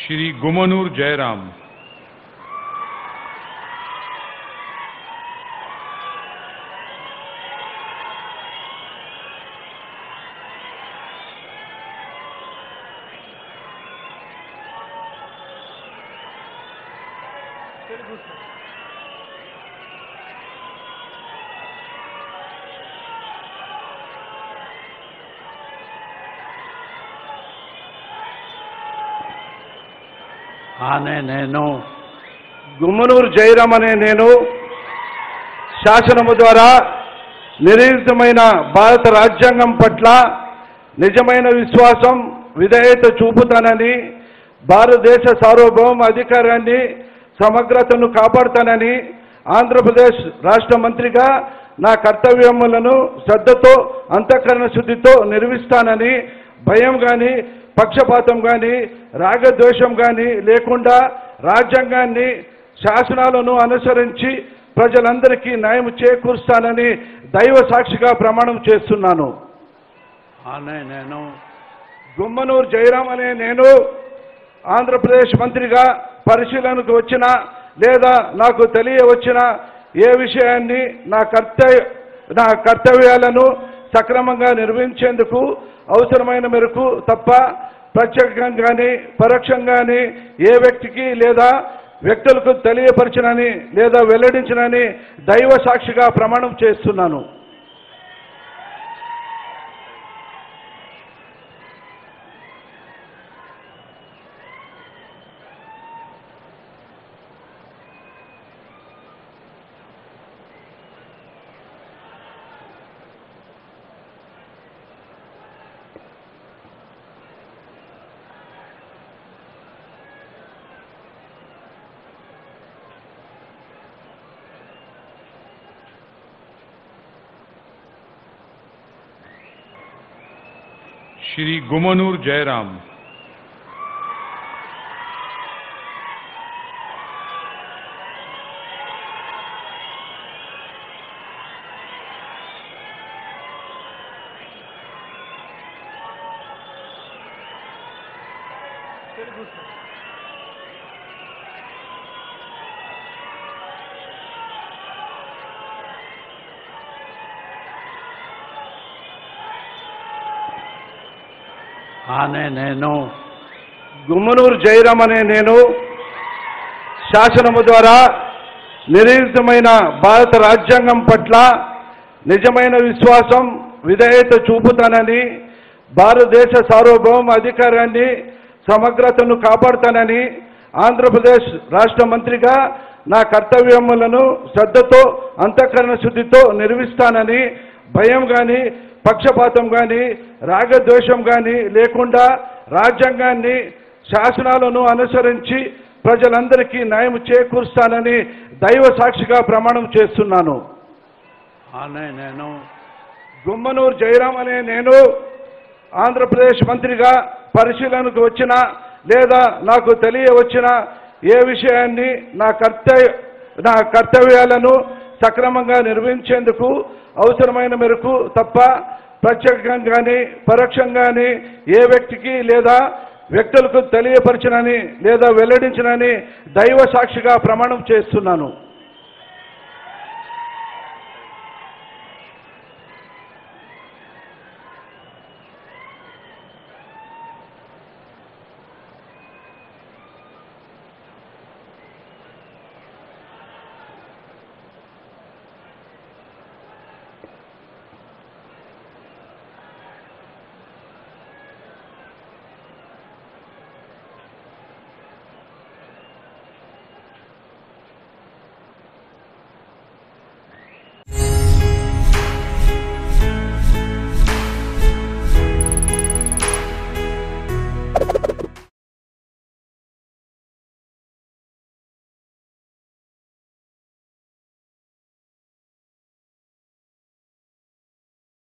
श्री गुम्मनूर जयराम। నేను గుమ్మనూరు జయరాం అనే నేను శాసనము ద్వారా నిర్ణీతమైన భారత రాజ్యాంగం పట్ల నిజమైన విశ్వాసం విధేయత చూపుతానని, భారతదేశ సార్వభౌమ అధికారాన్ని సమగ్రతను కాపాడుతానని, ఆంధ్రప్రదేశ్ రాష్ట్ర మంత్రిగా నా కర్తవ్యములను శ్రద్ధతో అంతఃకరణ శుద్ధితో నిర్వహిస్తానని, భయం కానీ పక్షపాతం కానీ రాగద్వేషం కానీ లేకుండా రాజ్యాంగాన్ని శాసనాలను అనుసరించి ప్రజలందరికీ న్యాయం చేకూరుస్తానని దైవ సాక్షిగా ప్రమాణం చేస్తున్నాను. నేను గుమ్మనూరు జయరాం అనే నేను ఆంధ్రప్రదేశ్ మంత్రిగా పరిశీలనకు వచ్చిన లేదా నాకు తెలియవచ్చిన ఏ విషయాన్ని నా కర్తవ్యాలను సక్రమంగా నిర్వహించేందుకు అవసరమైన మేరకు తప్ప ప్రత్యేకంగా కానీ పరోక్షంగా కానీ ఏ వ్యక్తికి లేదా వ్యక్తులకు తెలియపరచనని లేదా వెల్లడించనని దైవ సాక్షిగా ప్రమాణం చేస్తున్నాను. श्री गुम्मनूर जयराम। నేను గుమ్మనూరు జయరాం అనే నేను శాసనము ద్వారా నిర్ణీతమైన భారత రాజ్యాంగం పట్ల నిజమైన విశ్వాసం విధేయత చూపుతానని, భారతదేశ సార్వభౌమ అధికారాన్ని సమగ్రతను కాపాడుతానని, ఆంధ్రప్రదేశ్ రాష్ట్ర మంత్రిగా నా కర్తవ్యములను శ్రద్ధతో అంతఃకరణ శుద్ధితో నిర్వహిస్తానని, భయం కానీ పక్షపాతం కానీ రాగద్వేషం కానీ లేకుండా రాజ్యాంగాన్ని శాసనాలను అనుసరించి ప్రజలందరికీ న్యాయం చేకూరుస్తానని దైవ సాక్షిగా ప్రమాణం చేస్తున్నాను. నేను గుమ్మనూరు జయరాం అనే నేను ఆంధ్రప్రదేశ్ మంత్రిగా పరిశీలనకు వచ్చిన లేదా నాకు తెలియవచ్చిన ఏ విషయాన్ని నా కర్తవ్యాలను సక్రమంగా నిర్వహించేందుకు అవసరమైన మేరకు తప్ప ప్రత్యేకంగా కానీ పరోక్షంగా కానీ ఏ వ్యక్తికి లేదా వ్యక్తులకు తెలియపరచనని లేదా వెల్లడించనని దైవ సాక్షిగా ప్రమాణం చేస్తున్నాను.